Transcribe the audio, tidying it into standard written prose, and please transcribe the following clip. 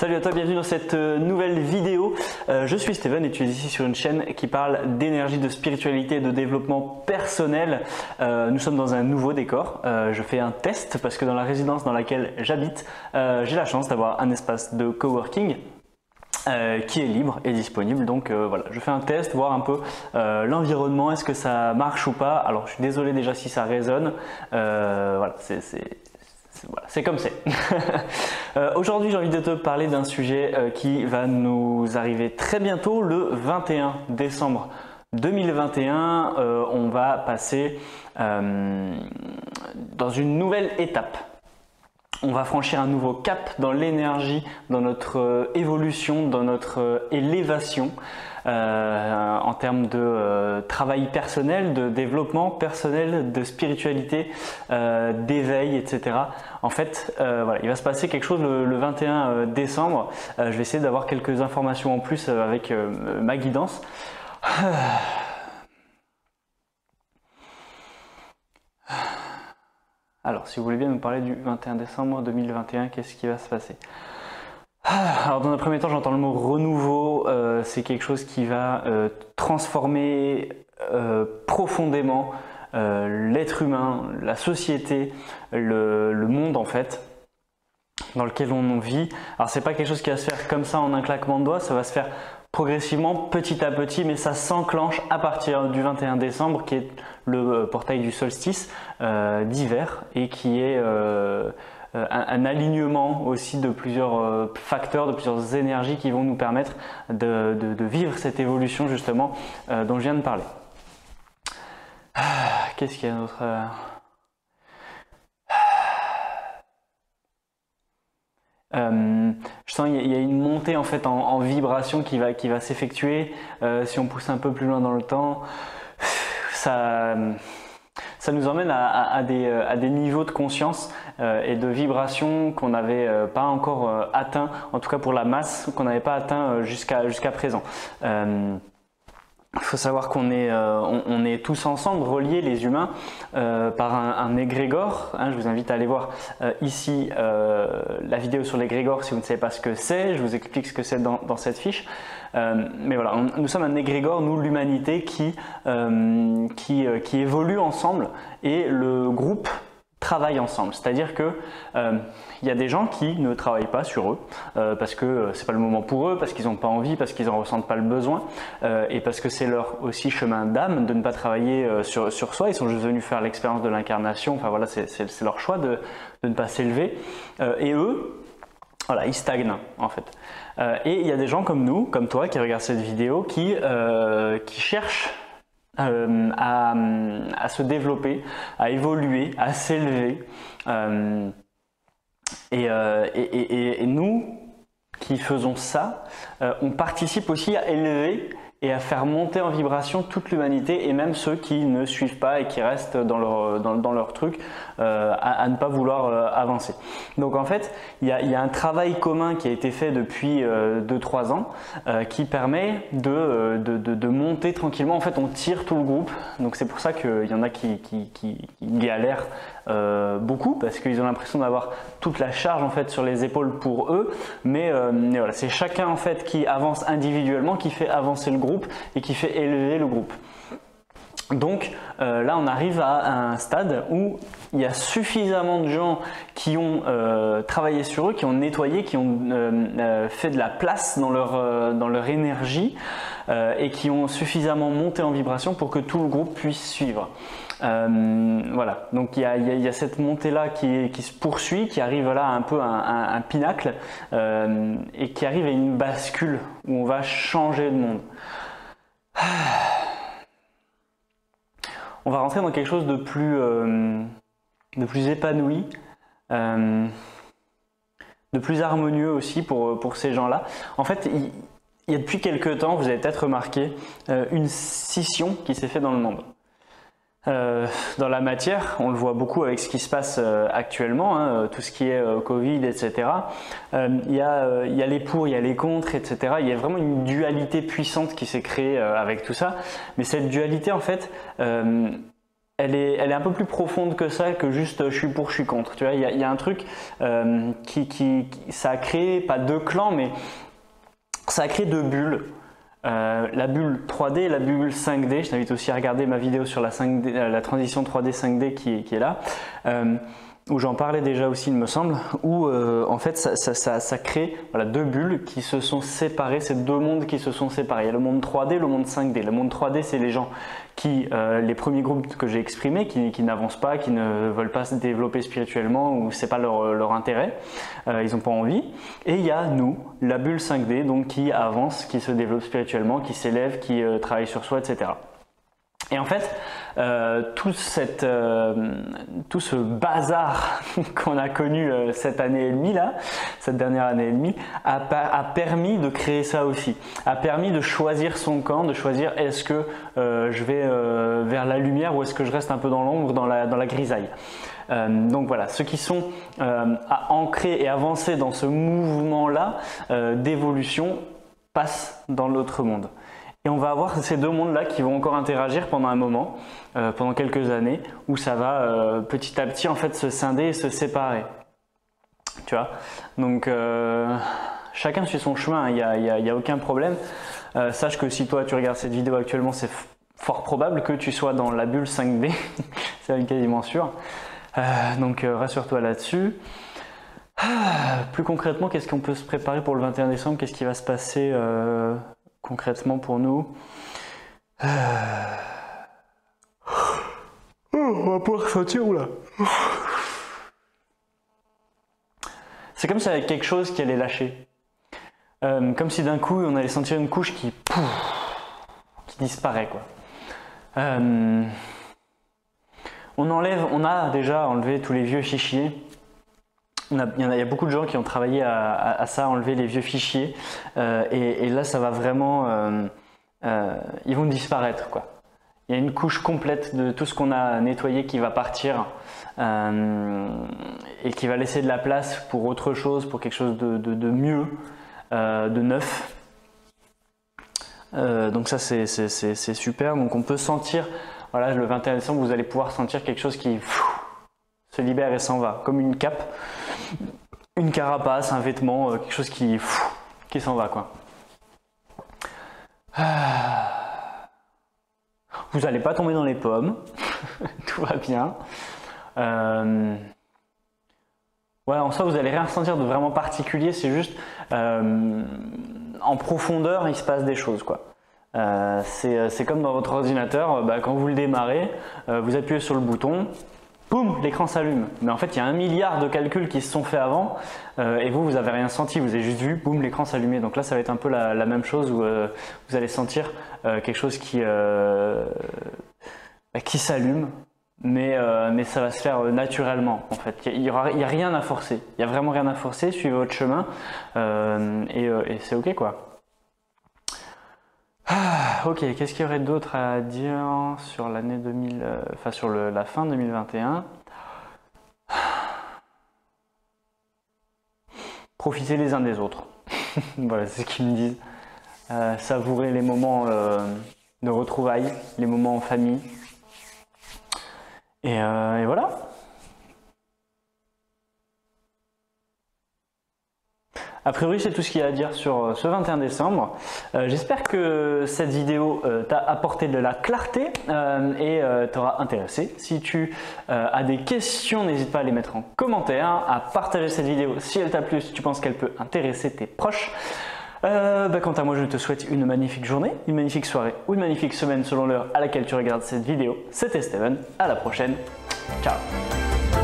Salut à toi, bienvenue dans cette nouvelle vidéo. Je suis Steven et tu es ici sur une chaîne qui parle d'énergie, de spiritualité et de développement personnel. Nous sommes dans un nouveau décor. Je fais un test parce que dans la résidence dans laquelle j'habite, j'ai la chance d'avoir un espace de coworking qui est libre et disponible. Donc voilà, je fais un test, voir un peu l'environnement, est-ce que ça marche ou pas. Alors je suis désolé déjà si ça résonne. Voilà, c'est comme c'est. Aujourd'hui, j'ai envie de te parler d'un sujet qui va nous arriver très bientôt, le 21 décembre 2021. On va passer dans une nouvelle étape. On va franchir un nouveau cap dans l'énergie, dans notre évolution, dans notre élévation en termes de travail personnel, de développement personnel, de spiritualité, d'éveil, etc. En fait, voilà, il va se passer quelque chose le 21 décembre. Je vais essayer d'avoir quelques informations en plus avec ma guidance. Alors, si vous voulez bien me parler du 21 décembre 2021, qu'est-ce qui va se passer? Alors, dans un premier temps, j'entends le mot renouveau. C'est quelque chose qui va transformer profondément l'être humain, la société, le monde en fait, dans lequel on vit. Alors, c'est pas quelque chose qui va se faire comme ça en un claquement de doigts, ça va se faire progressivement, petit à petit, mais ça s'enclenche à partir du 21 décembre, qui est le portail du solstice d'hiver et qui est un alignement aussi de plusieurs facteurs, de plusieurs énergies qui vont nous permettre de vivre cette évolution justement dont je viens de parler. Qu'est-ce qu'il y a d'autre? Je sens qu'il y a une montée en fait en vibration qui va s'effectuer si on pousse un peu plus loin dans le temps. Ça nous emmène à des niveaux de conscience et de vibration qu'on n'avait pas encore atteint, en tout cas pour la masse, qu'on n'avait pas atteint jusqu'à présent. Il faut savoir qu'on est, on est tous ensemble, reliés les humains, par un égrégore. Je vous invite à aller voir ici la vidéo sur l'égrégore si vous ne savez pas ce que c'est. Je vous explique ce que c'est dans cette fiche. Mais voilà, nous sommes un égrégore, nous l'humanité, qui évolue ensemble et le groupe travaille ensemble. C'est-à-dire que il y a des gens qui ne travaillent pas sur eux parce que c'est pas le moment pour eux, parce qu'ils n'ont pas envie, parce qu'ils en ressentent pas le besoin et parce que c'est leur aussi chemin d'âme de ne pas travailler sur soi. Ils sont juste venus faire l'expérience de l'incarnation. Enfin voilà, c'est leur choix de ne pas s'élever et eux, voilà, ils stagnent en fait. Et il y a des gens comme nous, comme toi, qui regardent cette vidéo, qui cherchent à se développer, à évoluer, à s'élever. Et nous qui faisons ça, on participe aussi à élever et à faire monter en vibration toute l'humanité et même ceux qui ne suivent pas et qui restent dans leur truc à ne pas vouloir avancer. Donc en fait, il y a un travail commun qui a été fait depuis 2-3 ans qui permet de monter tranquillement. En fait, on tire tout le groupe. Donc c'est pour ça qu'il y en a qui galèrent beaucoup parce qu'ils ont l'impression d'avoir toute la charge en fait sur les épaules pour eux. Mais voilà, c'est chacun en fait qui avance individuellement qui fait avancer le groupe et qui fait élever le groupe. Donc là on arrive à un stade où il y a suffisamment de gens qui ont travaillé sur eux, qui ont nettoyé, qui ont fait de la place dans leur énergie et qui ont suffisamment monté en vibration pour que tout le groupe puisse suivre. Voilà, donc il y a cette montée là qui se poursuit, qui arrive là un peu à un pinacle et qui arrive à une bascule où on va changer de monde. On va rentrer dans quelque chose de plus épanoui, de plus harmonieux aussi pour ces gens-là. En fait, il y a depuis quelques temps, vous avez peut-être remarqué, une scission qui s'est faite dans le monde. Dans la matière, on le voit beaucoup avec ce qui se passe actuellement, tout ce qui est Covid, etc. Il y a les pour, il y a les contre, etc. Il y a vraiment une dualité puissante qui s'est créée avec tout ça. Mais cette dualité, en fait, elle est un peu plus profonde que ça, que juste je suis pour, je suis contre. Tu vois, il y a un truc ça a créé, pas deux clans, mais ça a créé deux bulles. La bulle 3D et la bulle 5D. Je t'invite aussi à regarder ma vidéo sur la transition 3D 5D qui est là, où j'en parlais déjà aussi, il me semble, où en fait ça crée voilà, deux bulles qui se sont séparées, c'est deux mondes qui se sont séparés. Il y a le monde 3D, le monde 5D. Le monde 3D, c'est les gens qui, les premiers groupes que j'ai exprimés, qui n'avancent pas, qui ne veulent pas se développer spirituellement, ou c'est pas leur intérêt, ils n'ont pas envie. Et il y a nous, la bulle 5D, donc qui avance, qui se développe spirituellement, qui s'élève, qui travaille sur soi, etc. Et en fait, tout ce bazar qu'on a connu cette année et demie là, cette dernière année et demie, a permis de créer ça aussi, a permis de choisir son camp, de choisir est-ce que je vais vers la lumière ou est-ce que je reste un peu dans l'ombre, dans la grisaille. Donc voilà, ceux qui sont ancrés et avancés dans ce mouvement-là d'évolution passent dans l'autre monde. Et on va avoir ces deux mondes-là qui vont encore interagir pendant un moment, pendant quelques années, où ça va petit à petit en fait se scinder et se séparer. Tu vois, donc chacun suit son chemin, il y a aucun problème. Sache que si toi tu regardes cette vidéo actuellement, c'est fort probable que tu sois dans la bulle 5D, c'est quasiment sûr. Donc rassure-toi là-dessus. Plus concrètement, qu'est-ce qu'on peut se préparer pour le 21 décembre? Qu'est-ce qui va se passer concrètement pour nous? On va pouvoir sortir ou là? C'est comme si il y avait quelque chose qui allait lâcher. Comme si d'un coup on allait sentir une couche qui disparaît, quoi. On a déjà enlevé tous les vieux fichiers. Il y a beaucoup de gens qui ont travaillé à ça, enlever les vieux fichiers, et là ça va vraiment, ils vont disparaître, quoi. Il y a une couche complète de tout ce qu'on a nettoyé qui va partir, et qui va laisser de la place pour autre chose, pour quelque chose de mieux, de neuf. Donc ça c'est super. Donc on peut sentir, voilà, le 21 décembre vous allez pouvoir sentir quelque chose qui se libère et s'en va, comme une cape, une carapace, un vêtement, quelque chose qui s'en va, quoi. Vous n'allez pas tomber dans les pommes, tout va bien. Ouais, en soi, vous n'allez rien ressentir de vraiment particulier, c'est juste en profondeur, il se passe des choses, quoi. C'est comme dans votre ordinateur, quand vous le démarrez, vous appuyez sur le bouton, boum, l'écran s'allume. Mais en fait, il y a 1 milliard de calculs qui se sont faits avant, et vous n'avez rien senti, vous avez juste vu, boum, l'écran s'allumer. Donc là, ça va être un peu la même chose où vous allez sentir quelque chose qui s'allume, mais ça va se faire naturellement, en fait. Il y a rien à forcer, il y a vraiment rien à forcer, suivez votre chemin, et c'est ok, quoi. Ok, qu'est-ce qu'il y aurait d'autre à dire sur l'année 2000, sur la fin 2021? Profitez les uns des autres. Voilà, c'est ce qu'ils me disent. Savourez les moments de retrouvailles, les moments en famille. Et voilà. A priori, c'est tout ce qu'il y a à dire sur ce 21 décembre. J'espère que cette vidéo t'a apporté de la clarté et t'aura intéressé. Si tu as des questions, n'hésite pas à les mettre en commentaire, à partager cette vidéo si elle t'a plu, si tu penses qu'elle peut intéresser tes proches. Quant à moi, je te souhaite une magnifique journée, une magnifique soirée ou une magnifique semaine selon l'heure à laquelle tu regardes cette vidéo. C'était Steven, à la prochaine. Ciao.